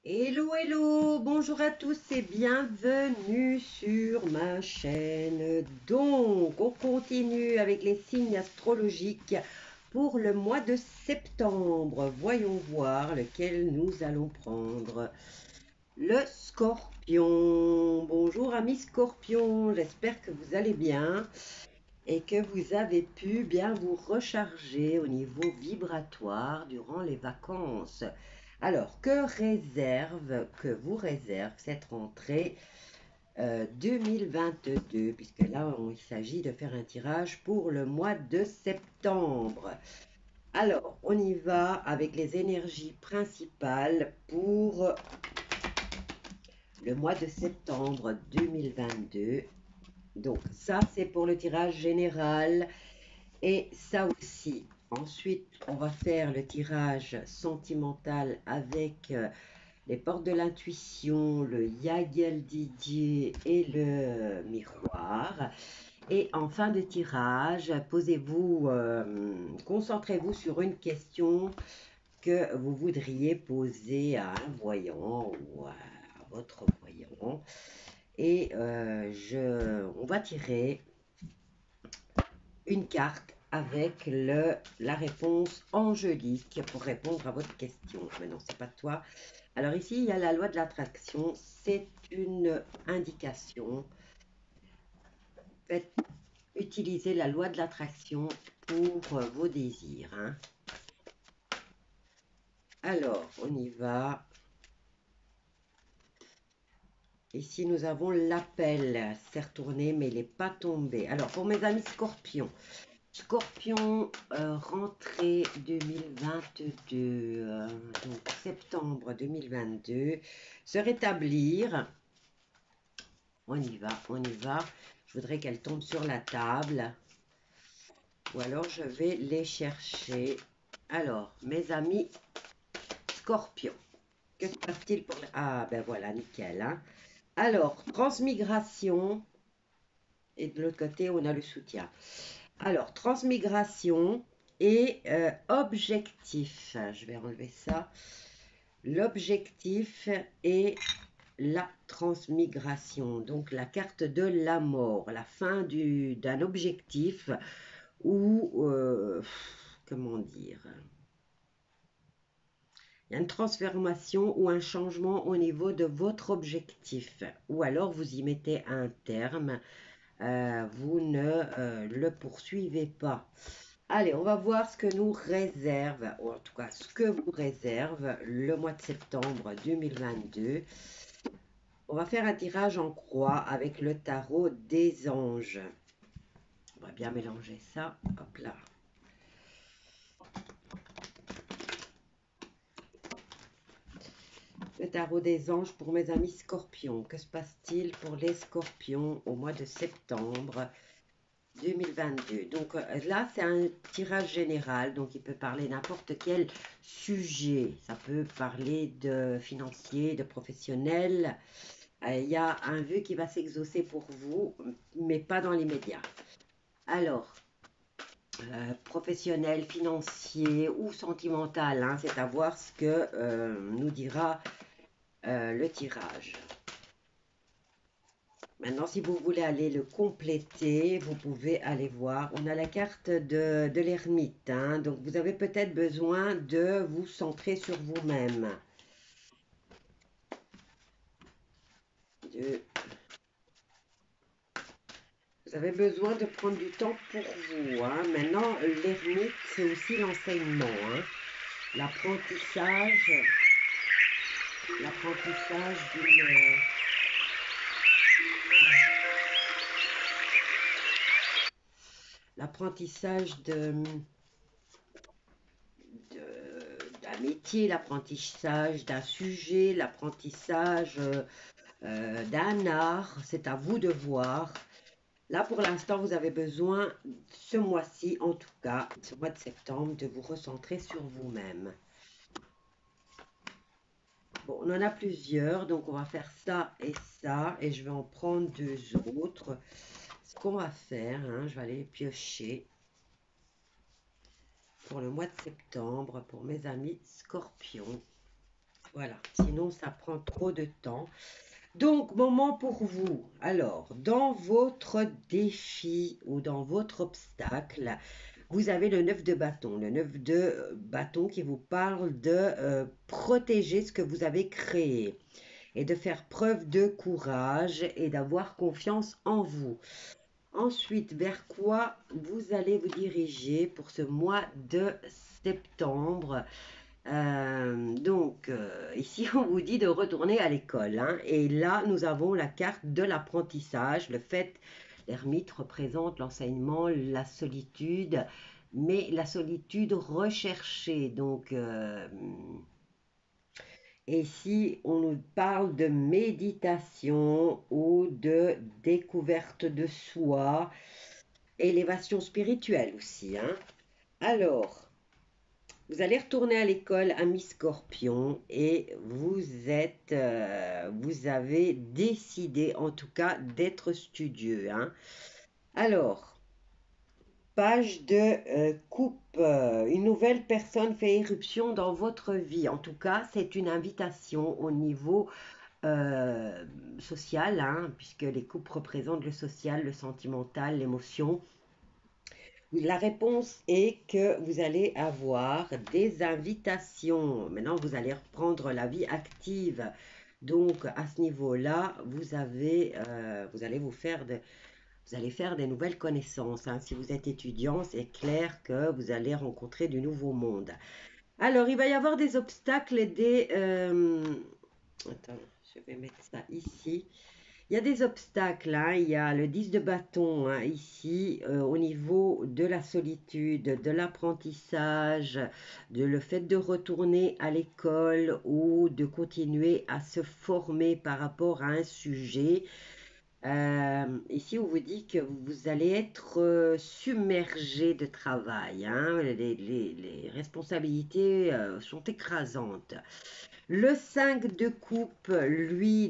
Hello, hello, bonjour à tous et bienvenue sur ma chaîne. Donc, on continue avec les signes astrologiques pour le mois de septembre. Voyons voir lequel nous allons prendre. Le Scorpion. Bonjour amis Scorpion, j'espère que vous allez bien et que vous avez pu bien vous recharger au niveau vibratoire durant les vacances. Alors, que vous réserve cette rentrée 2022, puisque là, il s'agit de faire un tirage pour le mois de septembre. Alors, on y va avec les énergies principales pour le mois de septembre 2022. Donc, ça, c'est pour le tirage général. Et ça aussi. Ensuite, on va faire le tirage sentimental avec les portes de l'intuition, le Yagel Didier et le miroir. Et en fin de tirage, posez-vous, concentrez-vous sur une question que vous voudriez poser à un voyant ou à votre voyant. Et on va tirer une carte avec la réponse angélique pour répondre à votre question. Mais non, c'est pas toi. Alors ici, il y a la loi de l'attraction. C'est une indication. Faites utiliser la loi de l'attraction pour vos désirs, hein. Alors, on y va. Ici, nous avons l'appel. C'est retourné, mais il n'est pas tombé. Alors, pour mes amis scorpions, Scorpion, rentrée 2022, donc septembre 2022, se rétablir. On y va, on y va. Je voudrais qu'elle tombe sur la table. Ou alors je vais les chercher. Alors, mes amis Scorpion, que se passe-t-il pour... Ah, ben voilà, nickel, hein. Alors, transmigration. Et de l'autre côté, on a le soutien. Alors, transmigration et objectif. Je vais enlever ça. L'objectif est la transmigration. Donc, la carte de la mort. La fin d'un objectif ou, comment dire, il y a une transformation ou un changement au niveau de votre objectif. Ou alors, vous y mettez un terme. Vous ne le poursuivez pas. Allez, on va voir ce que nous réserve, ou en tout cas ce que vous réserve le mois de septembre 2022. On va faire un tirage en croix avec le tarot des anges. On va bien mélanger ça. Hop là. Le tarot des anges pour mes amis scorpions. Que se passe-t-il pour les scorpions au mois de septembre 2022. Donc là, c'est un tirage général, donc il peut parler n'importe quel sujet. Ça peut parler de financier, de professionnel. Il y a un vœu qui va s'exaucer pour vous, mais pas dans l'immédiat. Alors, professionnel, financier ou sentimental, hein, c'est à voir ce que nous dira le tirage. Maintenant, si vous voulez aller le compléter, vous pouvez aller voir. On a la carte de l'ermite, hein, donc vous avez peut-être besoin de vous centrer sur vous-même. Vous avez besoin de prendre du temps pour vous, hein. Maintenant, l'ermite, c'est aussi l'enseignement, hein. L'apprentissage d'une... l'apprentissage d'un métier, l'apprentissage d'un sujet, l'apprentissage d'un art. C'est à vous de voir. Là, pour l'instant, vous avez besoin, ce mois-ci, en tout cas, ce mois de septembre, de vous recentrer sur vous-même. Bon, on en a plusieurs, donc on va faire ça, et je vais en prendre deux autres. Ce qu'on va faire, hein, je vais aller piocher pour le mois de septembre, pour mes amis scorpions. Voilà, sinon ça prend trop de temps. Donc, moment pour vous. Alors, dans votre défi ou dans votre obstacle, vous avez le 9 de bâton. Le 9 de bâton qui vous parle de protéger ce que vous avez créé et de faire preuve de courage et d'avoir confiance en vous. Ensuite, vers quoi vous allez vous diriger pour ce mois de septembre? Ici, on vous dit de retourner à l'école, hein. Et là, nous avons la carte de l'apprentissage. Le fait, l'ermite représente l'enseignement, la solitude, mais la solitude recherchée. Et ici, on nous parle de méditation ou de découverte de soi, élévation spirituelle aussi, hein. Alors, vous allez retourner à l'école à mi-scorpion et vous avez décidé en tout cas d'être studieux, hein. Alors, page de coupe, une nouvelle personne fait éruption dans votre vie. En tout cas, c'est une invitation au niveau euh, social, hein, puisque les coupes représentent le social, le sentimental, l'émotion. La réponse est que vous allez avoir des invitations. Maintenant, vous allez reprendre la vie active. Donc, à ce niveau-là, vous allez vous allez faire des nouvelles connaissances, hein. Si vous êtes étudiant, c'est clair que vous allez rencontrer du nouveau monde. Alors, il va y avoir des obstacles et attends, je vais mettre ça ici. Il y a des obstacles, hein. Il y a le 10 de bâton, hein, ici, au niveau de la solitude, de l'apprentissage, de le fait de retourner à l'école ou de continuer à se former par rapport à un sujet. Ici, on vous dit que vous allez être submergé de travail, hein. Les responsabilités sont écrasantes. Le 5 de coupe, lui,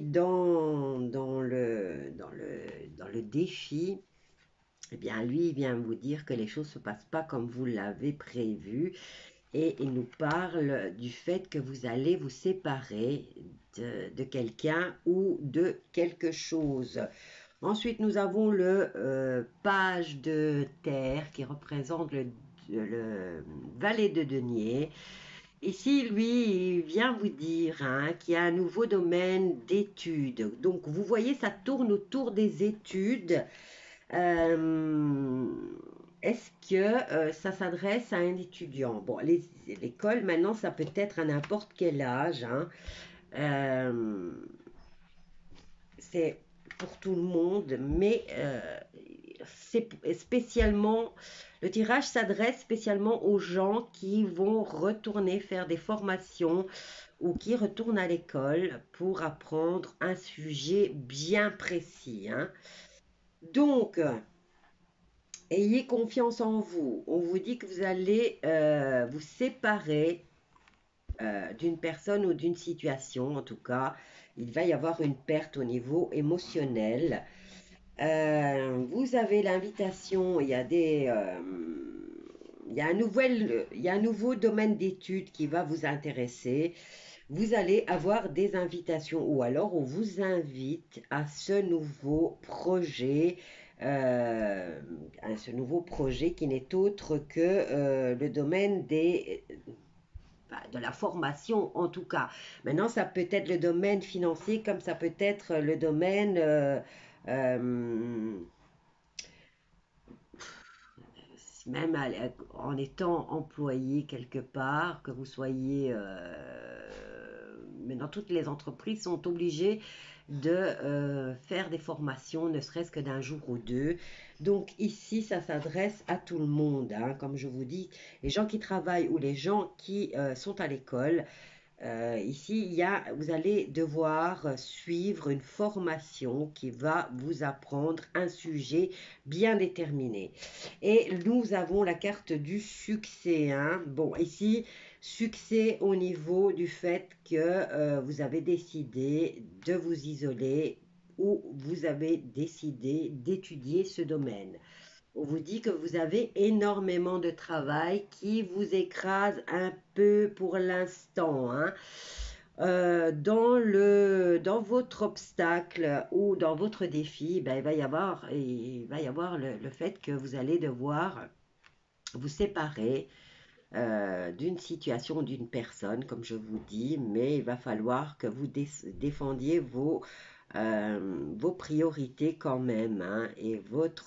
dans le défi, eh bien, lui, il vient vous dire que les choses ne se passent pas comme vous l'avez prévu. Et il nous parle du fait que vous allez vous séparer de quelqu'un ou de quelque chose. Ensuite, nous avons le page de terre qui représente le valet de denier. Ici, lui, il vient vous dire, hein, qu'il y a un nouveau domaine d'études. Donc, vous voyez, ça tourne autour des études. Euh, Est-ce que ça s'adresse à un étudiant? Bon, l'école, maintenant, ça peut être à n'importe quel âge, hein. Euh, c'est pour tout le monde, mais c'est spécialement, le tirage s'adresse spécialement aux gens qui vont retourner faire des formations ou qui retournent à l'école pour apprendre un sujet bien précis, hein. Donc, ayez confiance en vous. On vous dit que vous allez vous séparer d'une personne ou d'une situation. En tout cas, il va y avoir une perte au niveau émotionnel. Vous avez l'invitation, il y a un nouveau domaine d'études qui va vous intéresser. Vous allez avoir des invitations ou alors on vous invite à euh, ce nouveau projet qui n'est autre que le domaine de la formation en tout cas. Maintenant, ça peut être le domaine financier comme ça peut être le domaine euh, même en étant employé quelque part, que vous soyez... maintenant, toutes les entreprises sont obligées de faire des formations, ne serait-ce que d'un jour ou deux. Donc ici, ça s'adresse à tout le monde, hein. Comme je vous dis, les gens qui travaillent ou les gens qui sont à l'école, ici, vous allez devoir suivre une formation qui va vous apprendre un sujet bien déterminé. Et nous avons la carte du succès, hein. Bon, ici, succès au niveau du fait que vous avez décidé de vous isoler ou vous avez décidé d'étudier ce domaine. On vous dit que vous avez énormément de travail qui vous écrase un peu pour l'instant, hein. dans votre obstacle ou dans votre défi, ben, il va y avoir le fait que vous allez devoir vous séparer d'une situation, d'une personne, comme je vous dis, mais il va falloir que vous défendiez vos priorités quand même, hein, et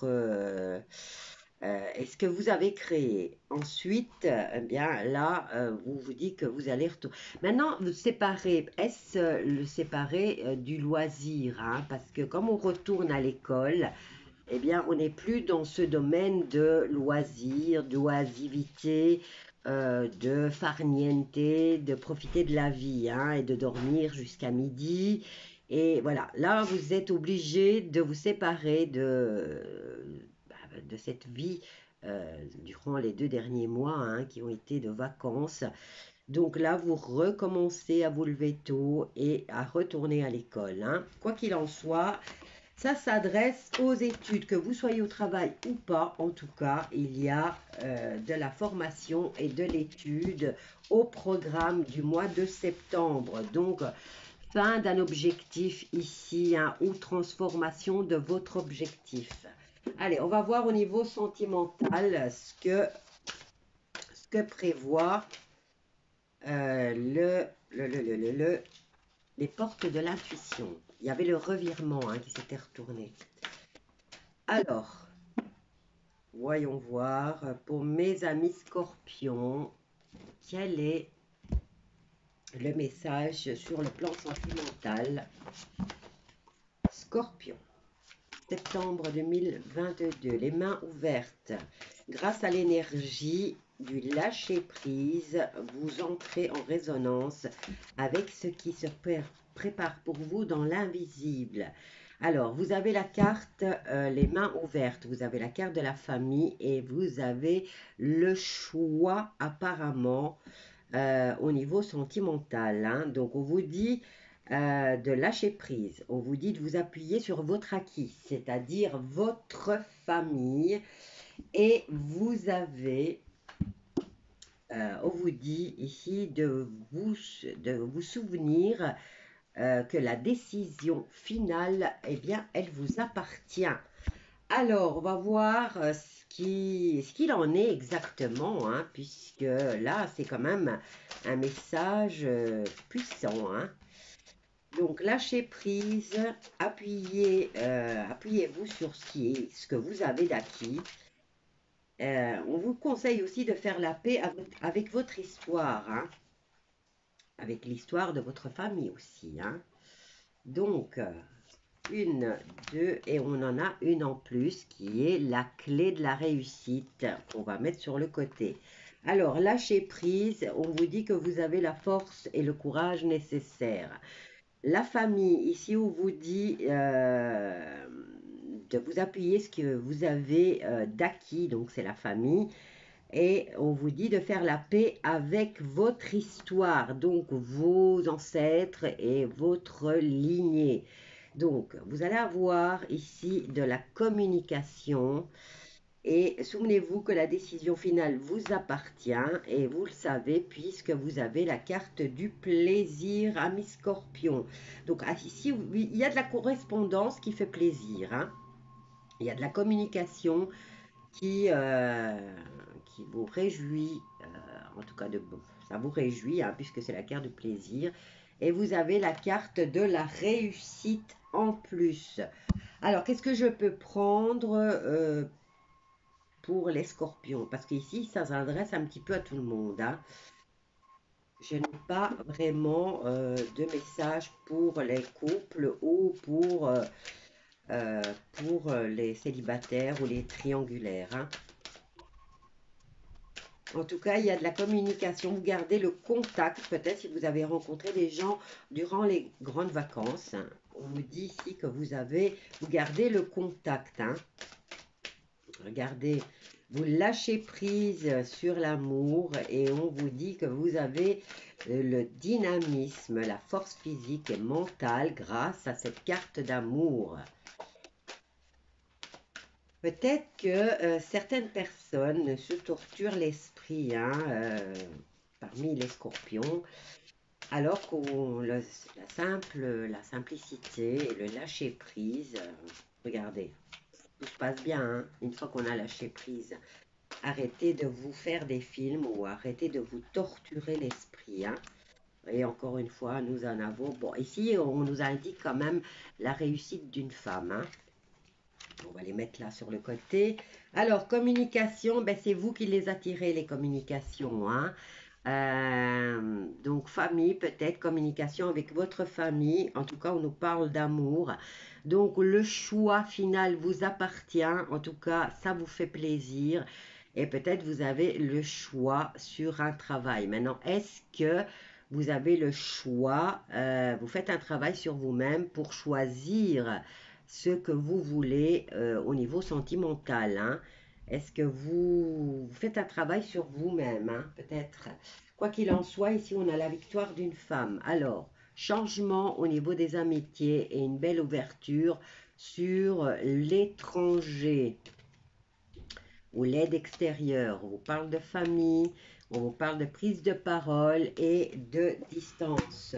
et ce que vous avez créé. Ensuite, eh bien là, vous vous dites que vous allez retourner. Maintenant, vous séparez, est-ce le séparer du loisir, hein, parce que comme on retourne à l'école, eh bien, on n'est plus dans ce domaine de loisirs, d'oisivité, de farniente, de profiter de la vie, hein, et de dormir jusqu'à midi. Et voilà, là, vous êtes obligé de vous séparer de cette vie durant les 2 derniers mois, hein, qui ont été de vacances. Donc là, vous recommencez à vous lever tôt et à retourner à l'école, hein. Quoi qu'il en soit, ça s'adresse aux études, que vous soyez au travail ou pas. En tout cas, il y a de la formation et de l'étude au programme du mois de septembre. Donc, fin d'un objectif ici, hein, ou transformation de votre objectif. Allez, on va voir au niveau sentimental ce que prévoit les portes de l'intuition. Il y avait le revirement, hein, qui s'était retourné. Alors, voyons voir pour mes amis scorpions, quel est le message sur le plan sentimental. Scorpion, septembre 2022, les mains ouvertes. Grâce à l'énergie du lâcher-prise, vous entrez en résonance avec ce qui se prépare pour vous dans l'invisible. Alors, vous avez la carte les mains ouvertes, vous avez la carte de la famille et vous avez le choix apparemment au niveau sentimental, hein. Donc, on vous dit de lâcher prise, on vous dit de vous appuyer sur votre acquis, c'est-à-dire votre famille, et on vous dit ici de vous souvenir que la décision finale, eh bien, elle vous appartient. Alors, on va voir ce qu'il en est exactement, hein, puisque là, c'est quand même un message puissant, hein. Donc, lâchez prise, appuyez-vous sur ce que vous avez d'acquis. On vous conseille aussi de faire la paix avec votre histoire, hein, avec l'histoire de votre famille aussi, hein. Donc, une, deux, et on en a une en plus qui est la clé de la réussite qu'on va mettre sur le côté. Alors, lâchez prise, on vous dit que vous avez la force et le courage nécessaires. La famille, ici, on vous dit de vous appuyer ce que vous avez d'acquis, donc c'est la famille. Et on vous dit de faire la paix avec votre histoire, donc vos ancêtres et votre lignée. Donc, vous allez avoir ici de la communication. Et souvenez-vous que la décision finale vous appartient et vous le savez puisque vous avez la carte du plaisir, ami Scorpion. Donc ici, il y a de la correspondance qui fait plaisir, hein. Il y a de la communication qui vous réjouit, en tout cas ça vous réjouit, hein, puisque c'est la carte du plaisir. Et vous avez la carte de la réussite en plus. Alors, qu'est-ce que je peux prendre pour les scorpions? Parce qu'ici, ça s'adresse un petit peu à tout le monde, hein. Je n'ai pas vraiment de message pour les couples ou pour les célibataires ou les triangulaires, hein. En tout cas, il y a de la communication. Vous gardez le contact, peut-être si vous avez rencontré des gens durant les grandes vacances, hein. On vous dit ici que vous gardez le contact, hein. Regardez, vous lâchez prise sur l'amour et on vous dit que vous avez le dynamisme, la force physique et mentale grâce à cette carte d'amour. Peut-être que certaines personnes se torturent l'esprit, hein, parmi les scorpions, Alors qu'on la simplicité et le lâcher prise, regardez, tout se passe bien, hein. Une fois qu'on a lâché prise, arrêtez de vous faire des films ou arrêtez de vous torturer l'esprit, hein. Et encore une fois, nous en avons. Bon, ici, on nous indique quand même la réussite d'une femme, hein. On va les mettre là sur le côté. Alors, communication, ben, c'est vous qui les attirez, les communications, hein. Donc, famille, peut-être, communication avec votre famille. En tout cas, on nous parle d'amour. Donc, le choix final vous appartient. En tout cas, ça vous fait plaisir. Et peut-être vous avez le choix sur un travail. Maintenant, est-ce que vous avez le choix, vous faites un travail sur vous-même pour choisir ce que vous voulez au niveau sentimental, hein. Est-ce que vous faites un travail sur vous-même, hein, peut-être? Quoi qu'il en soit, ici on a la victoire d'une femme. Alors, changement au niveau des amitiés et une belle ouverture sur l'étranger ou l'aide extérieure. On vous parle de famille, on vous parle de prise de parole et de distance.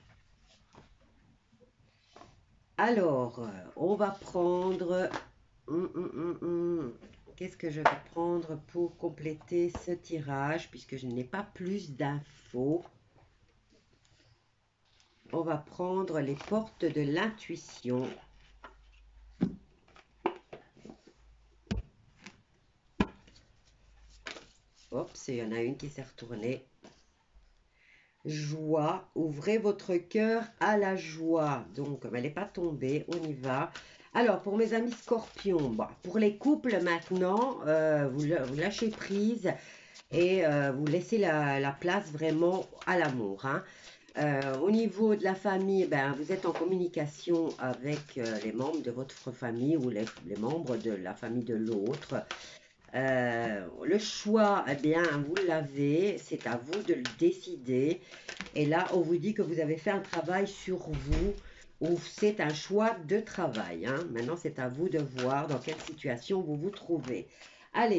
Alors, on va prendre... Qu'est-ce que je vais prendre pour compléter ce tirage, puisque je n'ai pas plus d'infos. On va prendre les portes de l'intuition. Oups, il y en a une qui s'est retournée. Joie, ouvrez votre cœur à la joie. Donc, elle n'est pas tombée, on y va. Alors, pour mes amis scorpions, bah, pour les couples maintenant, vous lâchez prise et vous laissez la place vraiment à l'amour, hein. Au niveau de la famille, ben, vous êtes en communication avec les membres de votre famille ou les membres de la famille de l'autre. Le choix, eh bien, vous l'avez, c'est à vous de le décider. Et là, on vous dit que vous avez fait un travail sur vous, ou c'est un choix de travail, hein. Maintenant, c'est à vous de voir dans quelle situation vous vous trouvez. Allez,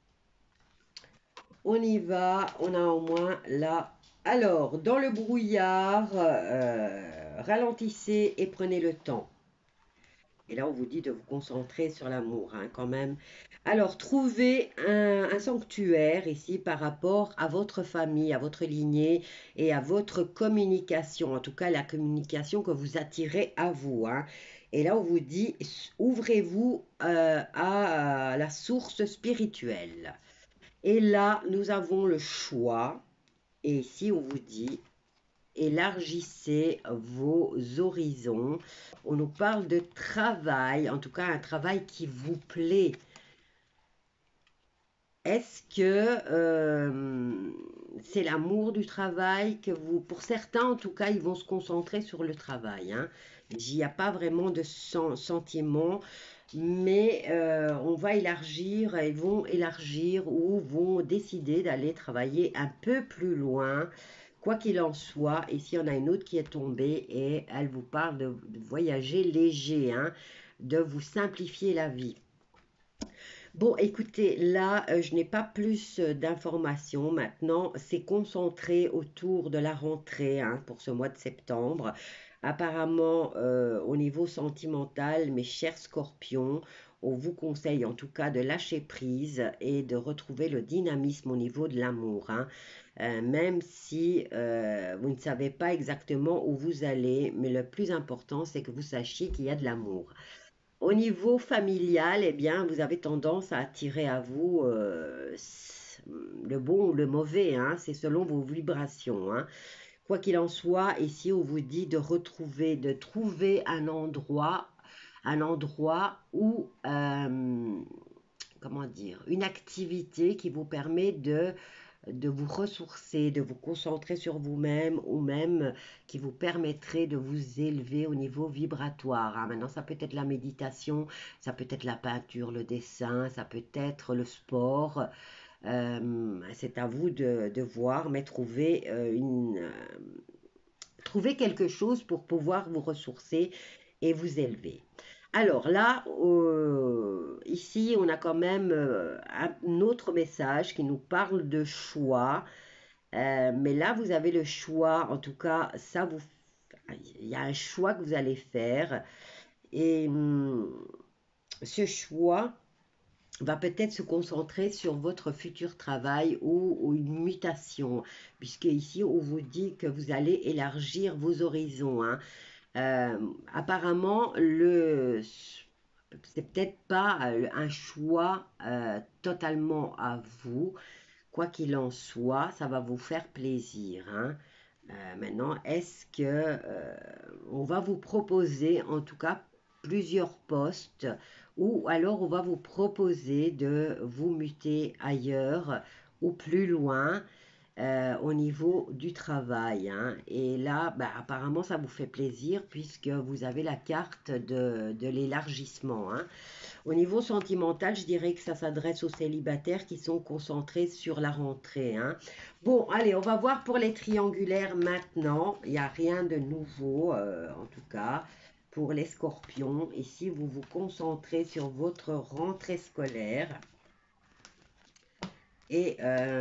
on y va, on a au moins là. Alors, dans le brouillard, ralentissez et prenez le temps. Et là, on vous dit de vous concentrer sur l'amour, hein, quand même. Alors, trouvez un sanctuaire ici par rapport à votre famille, à votre lignée et à votre communication. En tout cas, la communication que vous attirez à vous, hein. Et là, on vous dit, ouvrez-vous à la source spirituelle. Et là, nous avons le choix. Et ici, on vous dit, élargissez vos horizons. On nous parle de travail, en tout cas un travail qui vous plaît. Est-ce que c'est l'amour du travail que vous... Pour certains, en tout cas, ils vont se concentrer sur le travail, hein. Il n'y a pas vraiment de sentiment, mais on va élargir, ils vont élargir ou vont décider d'aller travailler un peu plus loin. Quoi qu'il en soit, ici on a une autre qui est tombée et elle vous parle de voyager léger, hein, de vous simplifier la vie. Bon, écoutez, là, je n'ai pas plus d'informations maintenant. C'est concentré autour de la rentrée, hein, pour ce mois de septembre. Apparemment, au niveau sentimental, mes chers scorpions, on vous conseille en tout cas de lâcher prise et de retrouver le dynamisme au niveau de l'amour, hein. Même si vous ne savez pas exactement où vous allez, mais le plus important, c'est que vous sachiez qu'il y a de l'amour. Au niveau familial, eh bien, vous avez tendance à attirer à vous le bon ou le mauvais, hein, c'est selon vos vibrations, hein. Quoi qu'il en soit, ici, on vous dit de retrouver, de trouver un endroit où, comment dire, une activité qui vous permet de vous ressourcer, de vous concentrer sur vous-même ou même qui vous permettrait de vous élever au niveau vibratoire, hein. Maintenant, ça peut être la méditation, ça peut être la peinture, le dessin, ça peut être le sport. C'est à vous de voir, mais trouver quelque chose pour pouvoir vous ressourcer et vous élever. Alors là, ici, on a quand même un autre message qui nous parle de choix. Mais là, vous avez le choix. En tout cas, il y a un choix que vous allez faire. Et ce choix va peut-être se concentrer sur votre futur travail ou une mutation, puisque ici, on vous dit que vous allez élargir vos horizons, hein. Apparemment, c'est peut-être pas un choix totalement à vous. Quoi qu'il en soit, ça va vous faire plaisir, hein. Maintenant, est-ce que on va vous proposer en tout cas plusieurs postes ou alors on va vous proposer de vous muter ailleurs ou plus loin au niveau du travail, hein. Et là, bah, apparemment, ça vous fait plaisir puisque vous avez la carte de l'élargissement, hein. Au niveau sentimental, je dirais que ça s'adresse aux célibataires qui sont concentrés sur la rentrée, hein. Bon, allez, on va voir pour les triangulaires maintenant. Il n'y a rien de nouveau, en tout cas, pour les scorpions. Ici, vous vous concentrez sur votre rentrée scolaire. Et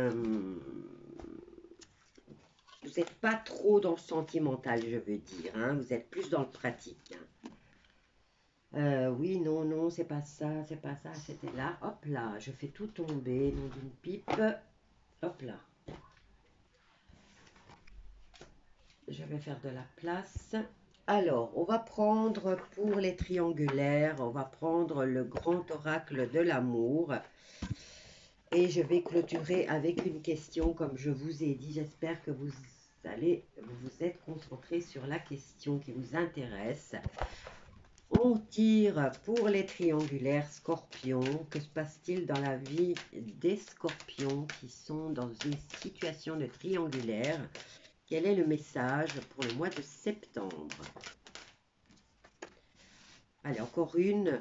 vous n'êtes pas trop dans le sentimental, je veux dire, hein. Vous êtes plus dans le pratique, hein. Oui, non, non, c'est pas ça, c'était là. Hop là, je fais tout tomber, nom d'une pipe. Hop là. Je vais faire de la place. Alors, on va prendre pour les triangulaires, on va prendre le grand oracle de l'amour. Et je vais clôturer avec une question, comme je vous ai dit. J'espère que vous êtes concentré sur la question qui vous intéresse. On tire pour les triangulaires scorpions. Que se passe-t-il dans la vie des scorpions qui sont dans une situation de triangulaire? Quel est le message pour le mois de septembre? Allez, encore une.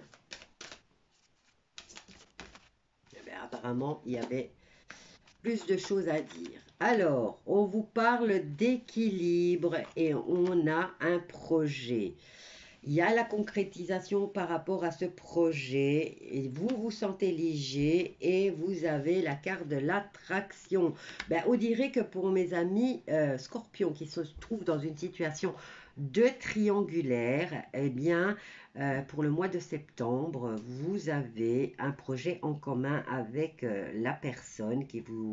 Eh bien, apparemment, il y avait plus de choses à dire. Alors, on vous parle d'équilibre et on a un projet. Il y a la concrétisation par rapport à ce projet. Et vous vous sentez léger et vous avez la carte de l'attraction. Ben, on dirait que pour mes amis scorpions qui se trouvent dans une situation de triangulaire, eh bien, pour le mois de septembre, vous avez un projet en commun avec la personne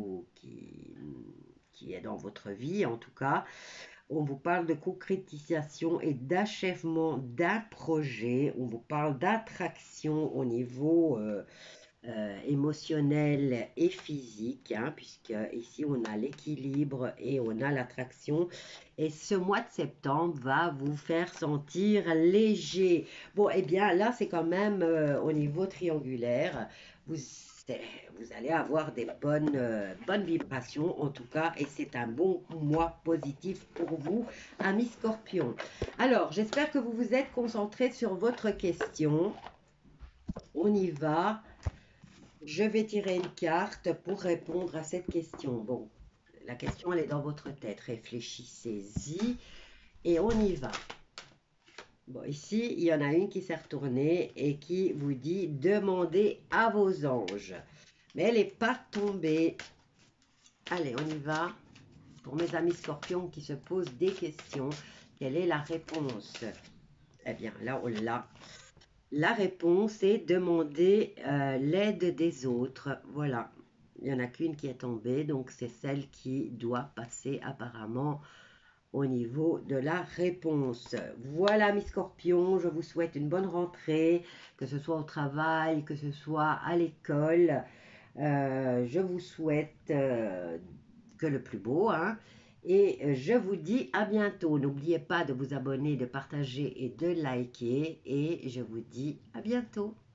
qui est dans votre vie, en tout cas. On vous parle de concrétisation et d'achèvement d'un projet. On vous parle d'attraction au niveau émotionnel et physique, hein, puisque ici on a l'équilibre et on a l'attraction. Et ce mois de septembre va vous faire sentir léger. Bon, eh bien là, c'est quand même au niveau triangulaire. Vous allez avoir des bonnes vibrations en tout cas et c'est un bon mois positif pour vous, amis scorpions. Alors, j'espère que vous vous êtes concentrés sur votre question. On y va. Je vais tirer une carte pour répondre à cette question. Bon, la question, elle est dans votre tête. Réfléchissez-y et on y va. Bon, ici, il y en a une qui s'est retournée et qui vous dit « Demandez à vos anges ». Mais elle n'est pas tombée. Allez, on y va. Pour mes amis scorpions qui se posent des questions, quelle est la réponse? Eh bien, là, on l'a. La réponse est demander l'aide des autres. Voilà, il n'y en a qu'une qui est tombée, donc c'est celle qui doit passer apparemment au niveau de la réponse. Voilà mes scorpions, je vous souhaite une bonne rentrée, que ce soit au travail, que ce soit à l'école. Je vous souhaite que le plus beau, hein. Et je vous dis à bientôt. N'oubliez pas de vous abonner, de partager et de liker. Et je vous dis à bientôt.